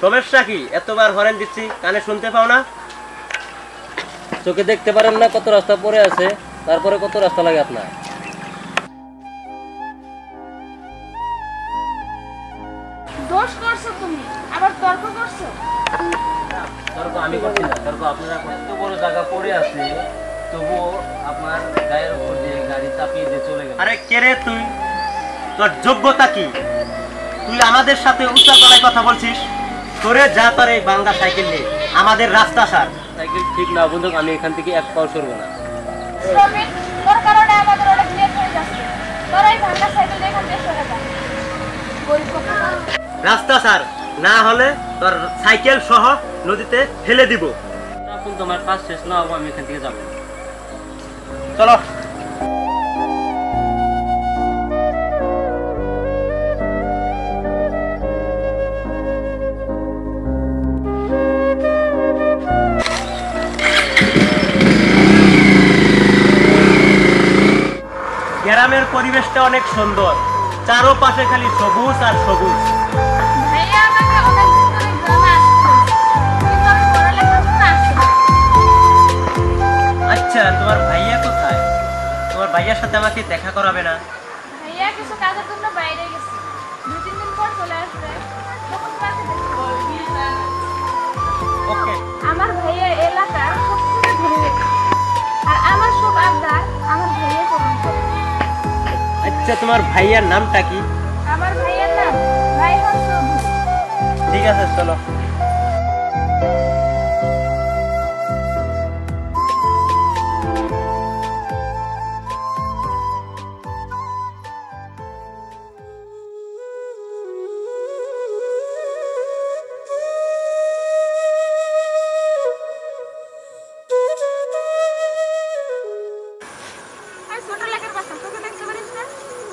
সমস্যা কি? এতবার হরেন দিচ্ছি, কানে শুনতে পাও না? চোখে দেখতে পারেন না কত রাস্তা পড়ে আছে, তারপরে কত রাস্তা লাগে আপনার? দোষ করছো তুমি, আবার তর্ক করছো। তর্ক আমি করছি না, তর্ক আপনারা কত বড় জায়গা পড়ে আছে, তবুও আপনার গায়ের উপর দিয়ে গাড়ি চাপিয়ে দিয়ে চলে গেল। আরে কে রে তুই? তোর যোগ্যতা কি? তুই আমাদের সাথে উচ্চার গলায় কথা বলছিস? তোরে যা তোর এই বাঙ্গা সাইকেল নিয়ে আমাদের রাস্তা সার। সাইকেল ঠিক না বন্ধু, আমি এখান থেকে এক পাও সরবো না। শ্রমিক, তোর কারণে আমাদের অনেক লেট হয়ে যাচ্ছে। তোর এই ভাঙা সাইকেল দিয়ে এখান থেকে সরে যা। গরিব কোথাকার। রাস্তা সার, না হলে তোর সাইকেল সহ নদীতে ফেলে দিব। এখন তোমার কাজ শেষ না হবো, আমি এখান থেকে যাবো। চলো। গ্রামের পরিবেশটা অনেক সুন্দর, চারপাশে খালি সবুজ আর সবুজ। ভাইয়া আমাকে অনেক দিন ধরে গ্রামে আসতে বলছে, কিন্তু আমি পড়ালেখার জন্য আসতে পারি। আচ্ছা, তোমার ভাইয়া কোথায়? তোমার ভাইয়ার সাথে আমাকে দেখা করাবে না? ভাইয়া কিছু কাজের জন্য বাইরে গেছে, 2-3 দিন পর চলে আসবে। তখন তোমাকে দেখতে পারবো। ওকে। আমার ভাইয়া এলাকার সবথেকে ধনী ব্যক্তি, আর আমার সব আবদার আমার ভাইয়া পূরণ করে। আচ্ছা, তোমার ভাইয়ার নামটা কি? আমার ভাইয়ের নাম রায়হান চৌধুরী। ঠিক আছে, চলো। আর ছোট লেখার বাচ্চা, তোকে দেখতে পারিস না?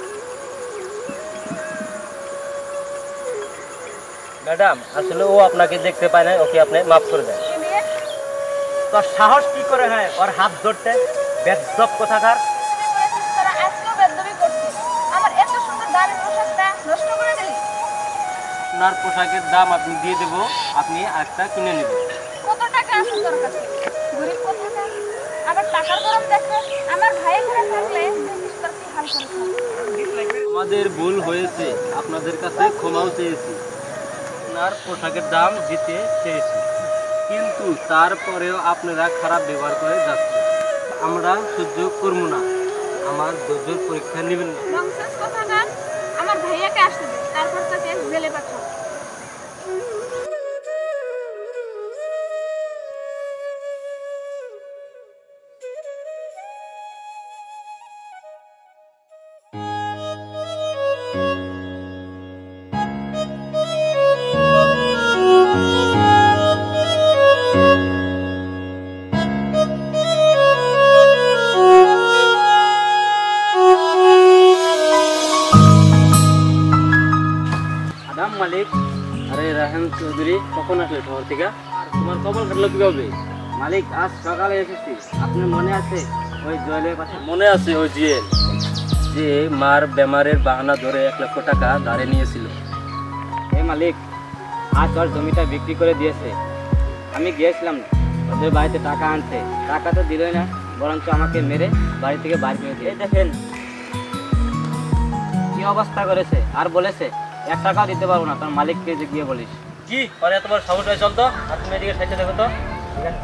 ম্যাডাম, আসলে ও আপনাকে দেখতে পায় না, ওকে আপনি মাফ করে দেন। এ মেয়ে, তোর সাহস কি করে হয় ওর হাত ধরতে? বেজ্জব কোথাকার। তুই বলেছিস তোরা আজকেও বেদবি করছিস। আমার এত সুন্দর দামি পোশাকটা নষ্ট করে দিলি। আপনার পোশাকের দাম আপনি দিয়ে দেবো, আপনি আরেকটা কিনে নেবেন। কত টাকা আছে তোর কাছে? গরিব কোথাকার। আবার টাকার গরম দেখে আমার ভাই ঘরে থাকলে দেখিস তোর কি হাল করে। আমাদের ভুল হয়েছে, আপনাদের কাছে ক্ষমাও চেয়েছি, আপনার পোশাকের দাম দিতে চেয়েছি, কিন্তু তারপরেও আপনারা খারাপ ব্যবহার করে যাচ্ছে। আমরা সহ্য করবো না, আমার ধৈর্যের পরীক্ষা নেবেন না। ননসেন্স কোথাকার। আমার ভাইয়াকে আসতে দে, তারপর তাকে জেলে পাঠাও। আদাম মালিক, আরে রায়হান চৌধুরী, কখন আসলে শহর থেকে? আর তোমার খবর কাটলো কিভাবে? মালিক, আজ সকালে এসেছি। আপনার মনে আছে ওই জয়েলের কথা? মনে আছে ওই জুয়েল, যে মার বেমারের বাহানা ধরে 1 লক্ষ টাকা ধারে নিয়েছিল। এই মালিক, আজ ওর জমিটা বিক্রি করে দিয়েছে। আমি গিয়েছিলাম ওদের বাড়িতে টাকা আনতে, টাকা তো দিলই না, বরঞ্চ আমাকে মেরে বাড়ি থেকে বাইরে করে দিয়ে। দেখেন কি অবস্থা করেছে, আর বলেছে 1 টাকাও দিতে পারবো না। তোর মালিককে যে গিয়ে বলিস। কি মানে তোমার সাহস হয়? চলতো, আর তুমি এদিকে সাইডে দেখো তো। ঠিক আছে।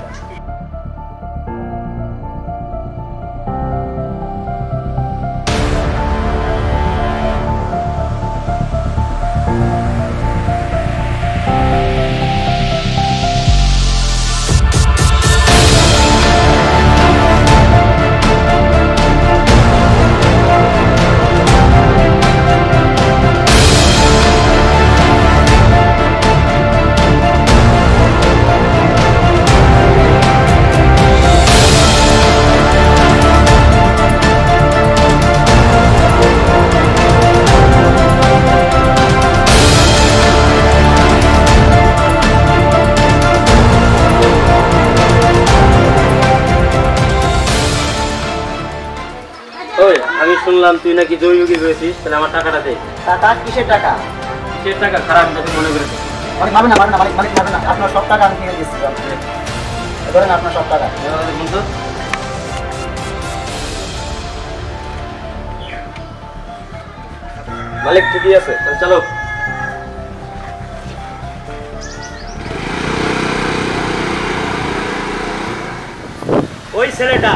আমি শুনলাম তুই নাকি জমি বিক্রি করেছিস, তাহলে আমার টাকাটা দে। টাকা? কিসের টাকা? কিসের টাকা? খারাপ নাকি মনে করেছিস? মালিক মারবেন না, মারবেন না, মালিক মালিক মারবেন না, আপনার সব টাকা আমি নিয়ে দিচ্ছি, ধরেন আপনার সব টাকা। বন্ধু মালিক ঠিকই আছে, তাহলে চলো। ওই ছেলেটা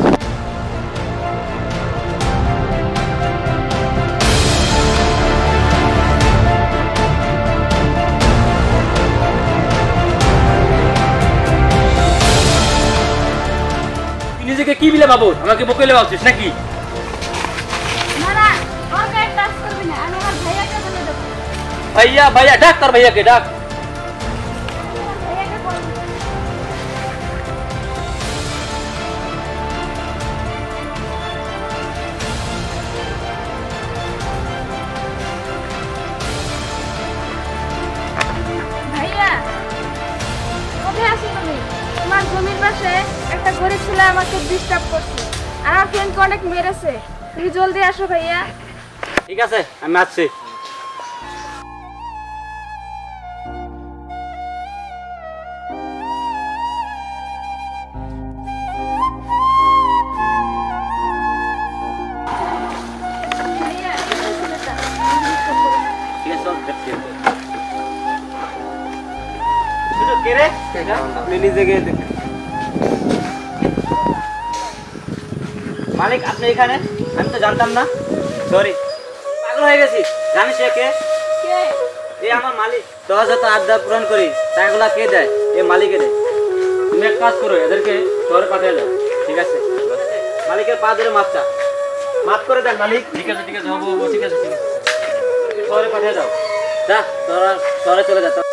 নিজেকে কি বিলে ভাবো, আমাকে বকেলে ভাবছিস নাকি? না না, ওর গায়ে টাচ করবি না, আমি আমার ভাইয়াকে বলে দেবো। ভাইয়া ভাইয়া ডাক, তার ভাইয়াকে ডাক। আমার ভাইয়াকে বলে দেবো। ভাইয়া, কোথায় আছো তুমি? তোমার জমির পাশে একটা গরিব ছেলে আমাকে ডিস্টার্ব করছে, আর আমার ফ্রেন্ডকে অনেক মেরেছে। তুমি জলদি আসো ভাইয়া। ঠিক আছে, আমি আসছি। ভাইয়া, এই ছেলেটা আমাকে disturb করে। ঠিক আছে, চল দেখছি। শুধু কে রে? আপনি নিজেকে দেখেন। মালিক আপনি এখানে? আমি তো জানতাম না, সরি। পাগল হয়ে গেছি, জানিস এ কে? কে? এ আমার মালিক। তোরা যত আবদার পূরণ করি টাকাগুলা কে দেয়? এ মালিকে দেয়। তুমি এক কাজ করো, এদেরকে শহরে পাঠিয়ে দাও। ঠিক আছে, মালিকের পা ধরে মাপ চা। মাফ করে দেন মালিক। ঠিক আছে, ঠিক আছে, হবো হবো, ঠিক আছে, ঠিক আছে। শহরে পাঠিয়ে দাও। যা, তোরা শহরে চলে যা।